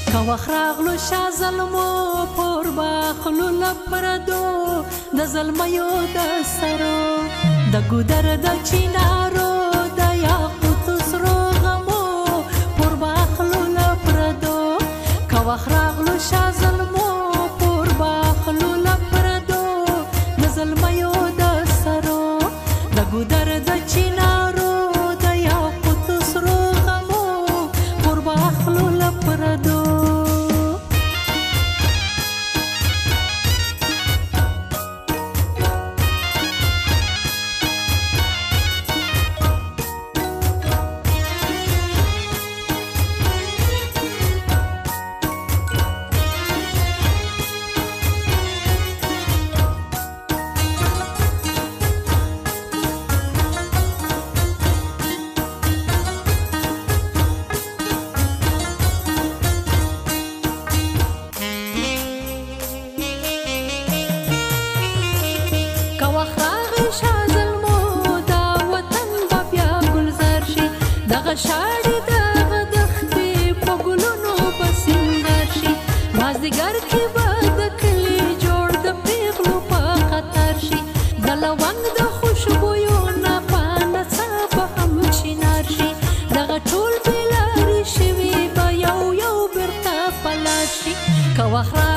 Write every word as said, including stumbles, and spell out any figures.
که وخت راغلو شا زلمو پور باخلو له پردو د زلمیو د سرو د ګودر د چینارو د یاقوتو سرو غمو پور باخلو له پردو که وخت راغلو شا زلمو پور باخلو له پردو د زلمیو د سرو د ګودر د چینارو د یاقوتو سرو غمو پور باخلو له پردو دغه شاړې دغه دښتې په ګلونو به سینګار شي مازدیګر کې به د کلي جوړ د پیغلو په قطار شي د لونګ د خوشبویو نه په نڅا به هم چینار شي دغه ټول بې لارې شوي به یو یو بېرته په لار شي که وخت